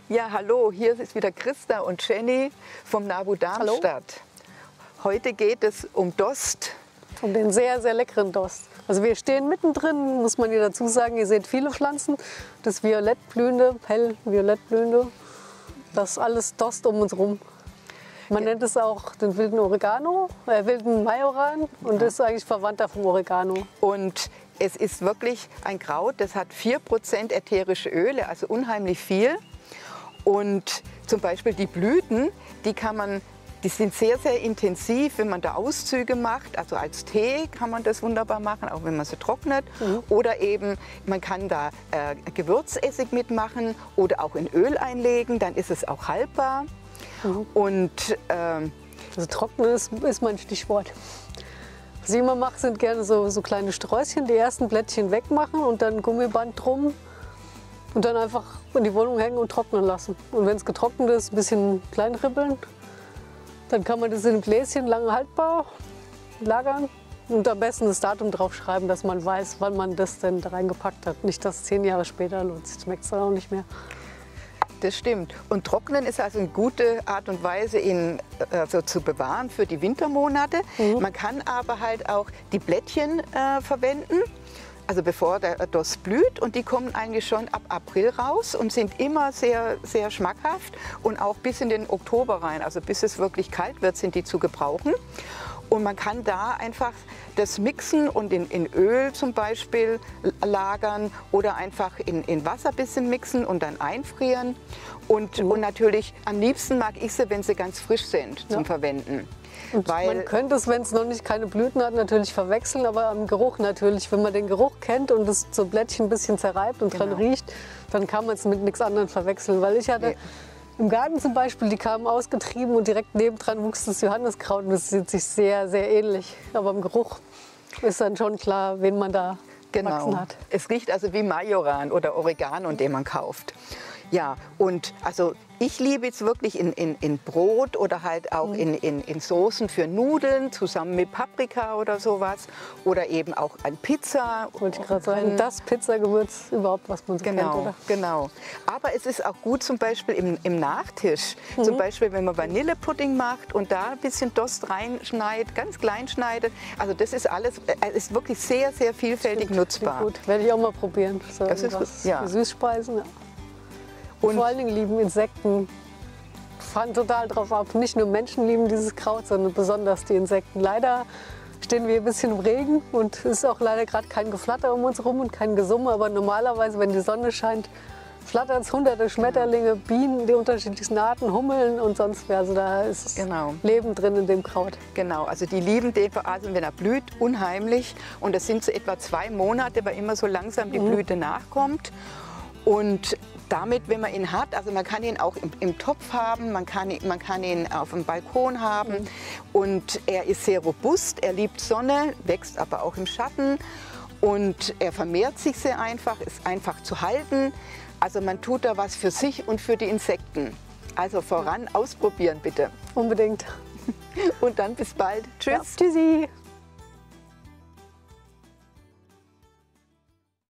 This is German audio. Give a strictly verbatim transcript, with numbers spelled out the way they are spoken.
Ja, hallo, hier ist wieder Christa und Jenny vom NABU Darmstadt. Heute geht es um Dost. Um den sehr, sehr leckeren Dost. Also wir stehen mittendrin, muss man hier dazu sagen. Ihr seht viele Pflanzen. Das violettblühende, hell violettblühende, das ist alles Dost um uns rum. Man nennt es auch den wilden Oregano, äh, wilden Majoran und das ist eigentlich Verwandter vom Oregano. Und es ist wirklich ein Kraut, das hat vier Prozent ätherische Öle, also unheimlich viel. Und zum Beispiel die Blüten, die kann man Die sind sehr, sehr intensiv, wenn man da Auszüge macht. Also als Tee kann man das wunderbar machen, auch wenn man sie trocknet. Mhm. Oder eben, man kann da äh, Gewürzessig mitmachen oder auch in Öl einlegen, dann ist es auch haltbar. Mhm. Und, ähm, also trocknen ist, ist mein Stichwort. Was ich immer mache, sind gerne so, so kleine Sträußchen, die ersten Blättchen wegmachen und dann Gummiband drum. Und dann einfach in die Wohnung hängen und trocknen lassen. Und wenn es getrocknet ist, ein bisschen klein ribbeln. Dann kann man das in einem Gläschen lange haltbar lagern und am besten das Datum drauf schreiben, dass man weiß, wann man das denn da reingepackt hat. Nicht, dass zehn Jahre später schmeckt es dann auch nicht mehr. Das stimmt. Und Trocknen ist also eine gute Art und Weise, ihn also zu bewahren für die Wintermonate. Mhm. Man kann aber halt auch die Blättchen äh, verwenden. Also bevor der Dost blüht, und die kommen eigentlich schon ab April raus und sind immer sehr, sehr schmackhaft und auch bis in den Oktober rein, also bis es wirklich kalt wird, sind die zu gebrauchen. Und man kann da einfach das mixen und in, in Öl zum Beispiel lagern oder einfach in, in Wasser ein bisschen mixen und dann einfrieren. Und, mhm. und natürlich am liebsten mag ich sie, wenn sie ganz frisch sind zum ja. Verwenden. Und Weil, man könnte es, wenn es noch nicht keine Blüten hat, natürlich verwechseln, aber am Geruch natürlich. Wenn man den Geruch kennt und es so Blättchen ein bisschen zerreibt und genau. dran riecht, dann kann man es mit nichts anderem verwechseln. Weil ich hatte nee. im Garten zum Beispiel, die kamen ausgetrieben und direkt nebendran wuchs das Johanniskraut und das sieht sich sehr, sehr ähnlich. Aber im Geruch ist dann schon klar, wen man da genau. wachsen hat. Es riecht also wie Majoran oder Oregano, den man kauft. Ja, und also ich liebe es wirklich in, in, in Brot oder halt auch in, in, in Soßen für Nudeln, zusammen mit Paprika oder sowas. Oder eben auch an Pizza. Wollte ich gerade sagen, das Pizzagewürz überhaupt, was man so genau, kennt, oder? Genau. Aber es ist auch gut zum Beispiel im, im Nachtisch. Mhm. Zum Beispiel, wenn man Vanillepudding macht und da ein bisschen Dost reinschneidet, ganz klein schneidet. Also das ist alles, es ist wirklich sehr, sehr vielfältig Stimmt, nutzbar. Gut, werde ich auch mal probieren. So das ist gut, ja. Für Süßspeisen. Ja. Und vor allen Dingen lieben Insekten, fahren total drauf ab. Nicht nur Menschen lieben dieses Kraut, sondern besonders die Insekten. Leider stehen wir ein bisschen im Regen und es ist auch leider gerade kein Geflatter um uns herum und kein Gesumme. Aber normalerweise, wenn die Sonne scheint, flattert es hunderte Schmetterlinge, Bienen, die unterschiedlichsten Arten, Hummeln und sonst was. Also da ist genau. Leben drin in dem Kraut. Genau, also die lieben den, also wenn er blüht, unheimlich. Und das sind so etwa zwei Monate, weil immer so langsam die mhm. Blüte nachkommt. Und damit, wenn man ihn hat, also man kann ihn auch im, im Topf haben, man kann, man kann ihn auf dem Balkon haben. Mhm. Und er ist sehr robust, er liebt Sonne, wächst aber auch im Schatten. Und er vermehrt sich sehr einfach, ist einfach zu halten. Also man tut da was für sich und für die Insekten. Also voran, ausprobieren bitte. Unbedingt. Und dann bis bald. Tschüss. Ja, tschüssi.